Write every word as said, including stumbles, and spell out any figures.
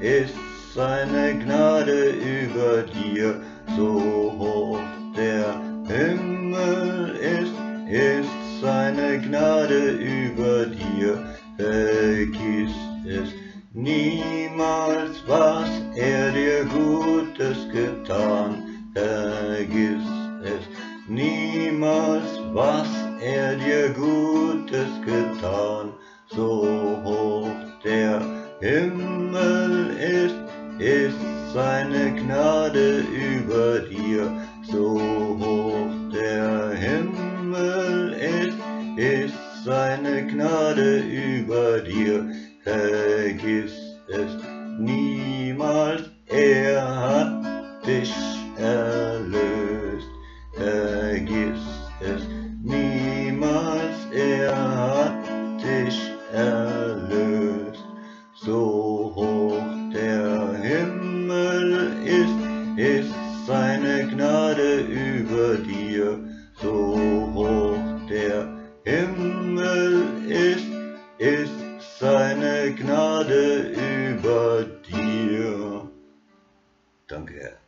ist seine Gnade über dir, so hoch der Himmel ist, ist seine Gnade über dir. Vergiss es niemals, was er dir Gutes getan. Vergiss es niemals, was er dir Gutes getan. So hoch der Himmel ist, ist seine Gnade über dir. So hoch der Himmel ist, ist seine Gnade über dir. Vergiss es niemals, er hat dich erlöst. Vergiss es niemals, er hat dich erlöst. So hoch der Himmel ist, ist seine Gnade über dir. So hoch der Himmel ist, ist seine Gnade über dir. Danke, Herr.